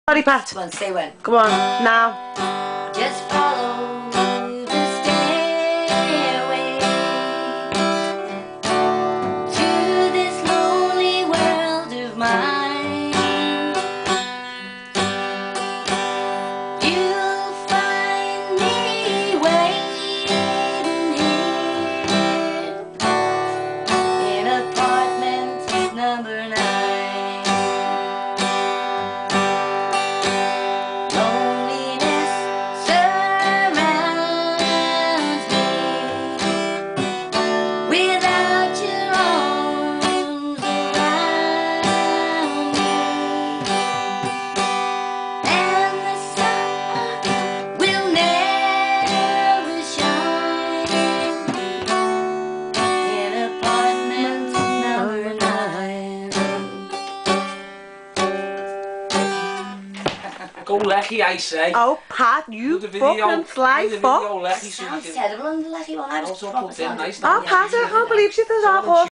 Sorry, Pat. Come on, say when. Come on, now. Just follow the stairway to this lonely world of mine. You'll find me waiting here in apartment number 9. Go Lecky, I say. Oh, Pat, you fucking sly fuck. Sounds terrible on the Lecky one. I was also put in nice. Oh, Pat, I can't believe she does that.